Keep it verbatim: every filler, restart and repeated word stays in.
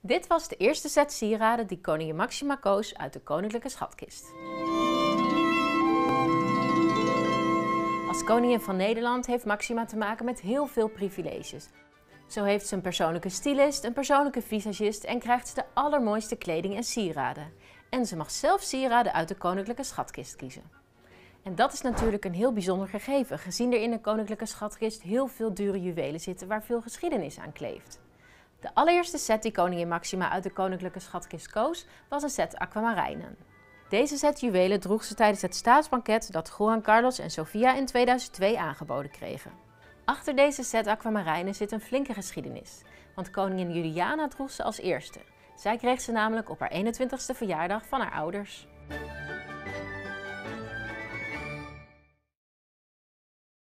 Dit was de eerste set sieraden die koningin Máxima koos uit de koninklijke schatkist. Als koningin van Nederland heeft Máxima te maken met heel veel privileges. Zo heeft ze een persoonlijke stylist, een persoonlijke visagist en krijgt ze de allermooiste kleding en sieraden. En ze mag zelf sieraden uit de koninklijke schatkist kiezen. En dat is natuurlijk een heel bijzonder gegeven, gezien er in de koninklijke schatkist heel veel dure juwelen zitten waar veel geschiedenis aan kleeft. De allereerste set die koningin Máxima uit de koninklijke schatkist koos, was een set aquamarijnen. Deze set juwelen droeg ze tijdens het staatsbanket dat Juan Carlos en Sofia in tweeduizend twee aangeboden kregen. Achter deze set aquamarijnen zit een flinke geschiedenis, want koningin Juliana droeg ze als eerste. Zij kreeg ze namelijk op haar eenentwintigste verjaardag van haar ouders.